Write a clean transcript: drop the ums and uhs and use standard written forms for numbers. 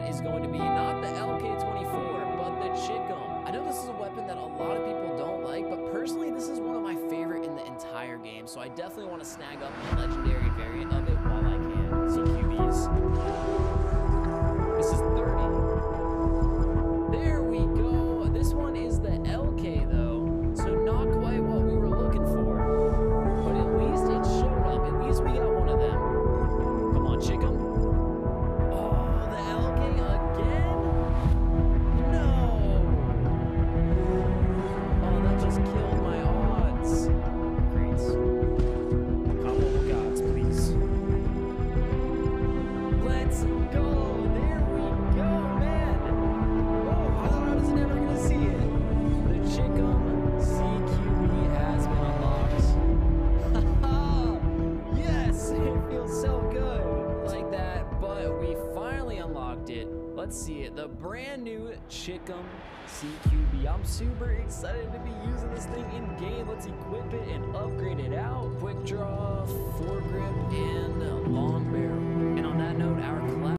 that is going to be not the LK24, but the Chickum. I know this is a weapon that a lot of people don't like, but personally, this is one of my favorite in the entire game, so I definitely want to snag up a legendary variant of it while I can. CQBs. This is 30. There we go. This one is the LK, though, so not quite what we were looking for, but at least it showed up. At least we got one of them. Come on, Chickum. Oh, the LK again? No. Oh, that just killed my odds. Great. Combo gods, please. Let's go. There we go, man. Oh, I thought I was never going to see it. The Chickum CQB has been unlocked. Yes, it feels so good like that, but we finally unlocked it. Let's see it. The brand new Chickum CQB. I'm super excited to be using this thing in game. Let's equip it and upgrade it out. Quick draw, foregrip, and